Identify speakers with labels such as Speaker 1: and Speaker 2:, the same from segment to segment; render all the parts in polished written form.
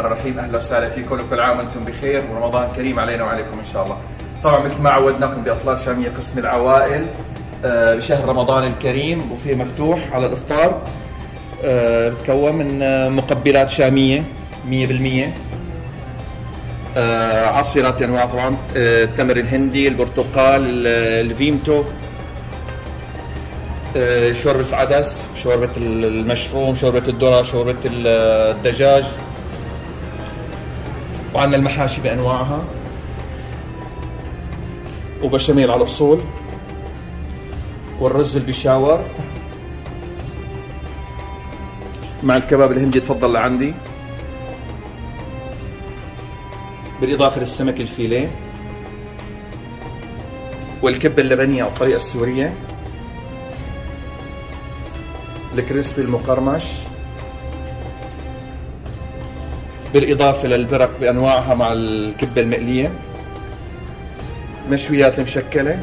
Speaker 1: الرحمن الرحيم. اهلا وسهلا فيكم وكل عام وانتم بخير ورمضان كريم علينا وعليكم ان شاء الله. طبعا مثل ما عودناكم باطلال شاميه قسم العوائل بشهر رمضان الكريم، وفيه مفتوح على الافطار. بتكون من مقبلات شاميه 100%، عصيرات بانواع طبعا، التمر الهندي، البرتقال، الفيمتو، شوربة العدس، شوربة المشروم، شوربة الذرة، شوربة الدجاج، وعندنا المحاشي بأنواعها، وبشاميل على الأصول، والرز البشاور مع الكباب الهندي تفضل لعندي، بالإضافة للسمك الفيليه، والكبة اللبنية أو الطريقة السورية، الكريسبي المقرمش، بالإضافة للبرك بأنواعها مع الكبة المقلية، مشويات المشكلة،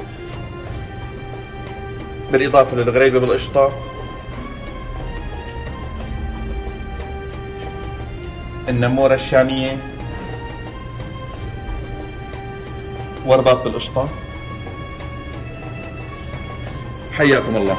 Speaker 1: بالإضافة للغريبة بالقشطة، النمورة الشامية، ورباط بالقشطة. حياكم الله.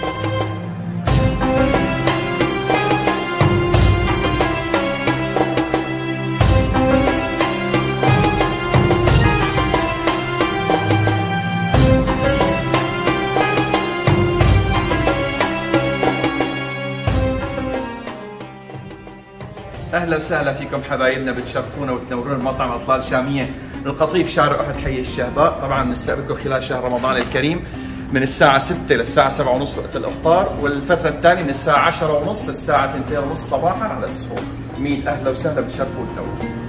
Speaker 1: اهلا وسهلا فيكم حبايبنا، بتشرفونا وتنورونا بمطعم اطلال شاميه القطيف شارع احد حي الشهباء. طبعا نستقبلكم خلال شهر رمضان الكريم من الساعه 6 للساعه 7:30 وقت الافطار، والفتره الثانيه من الساعه 10:30 للساعه 2:30 صباحا على السحور. اهلا وسهلا، بتشرفوا وتنوروا.